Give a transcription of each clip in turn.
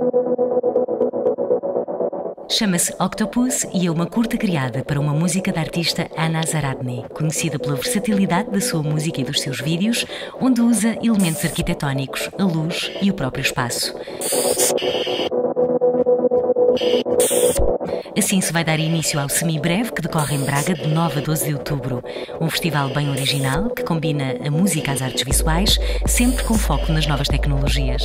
Chama-se Octopus e é uma curta criada para uma música da artista Anna Zaradny, conhecida pela versatilidade da sua música e dos seus vídeos, onde usa elementos arquitetónicos, a luz e o próprio espaço. Assim se vai dar início ao Semibreve, que decorre em Braga de 9 a 12 de outubro. Um festival bem original que combina a música às artes visuais, sempre com foco nas novas tecnologias.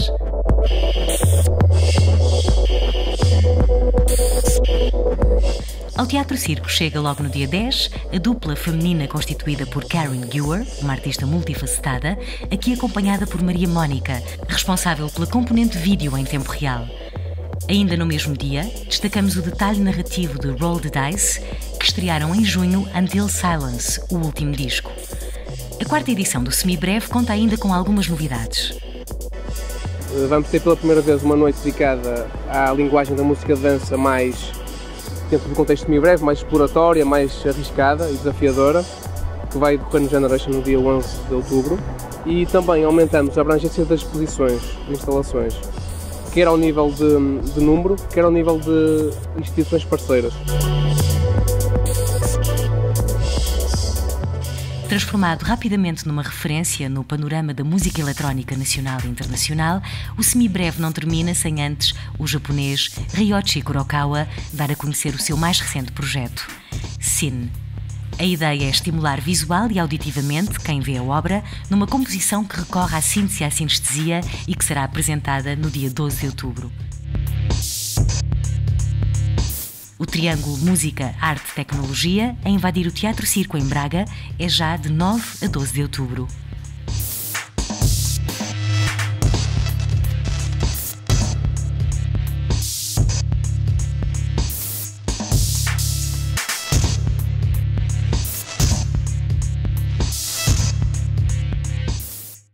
Ao Teatro Circo chega logo no dia 10 a dupla feminina constituída por Karen Gewer, uma artista multifacetada, aqui acompanhada por Maria Mónica, responsável pela componente vídeo em tempo real. Ainda no mesmo dia, destacamos o detalhe narrativo de Roll the Dice, que estrearam em junho Until Silence, o último disco. A quarta edição do Semibreve conta ainda com algumas novidades. Vamos ter pela primeira vez uma noite dedicada à linguagem da música de dança mais dentro do contexto semibreve, mais exploratória, mais arriscada e desafiadora, que vai decorrer no Generation no dia 11 de outubro. E também aumentamos a abrangência das exposições, de instalações, quer ao nível de número, quer ao nível de instituições parceiras. Transformado rapidamente numa referência no panorama da música eletrónica nacional e internacional, o Semibreve não termina sem antes o japonês Ryoichi Kurokawa dar a conhecer o seu mais recente projeto, Sin. A ideia é estimular visual e auditivamente quem vê a obra numa composição que recorre à síntese e à sinestesia e que será apresentada no dia 12 de outubro. O triângulo Música, Arte, Tecnologia, a invadir o Teatro Circo em Braga, é já de 9 a 12 de outubro.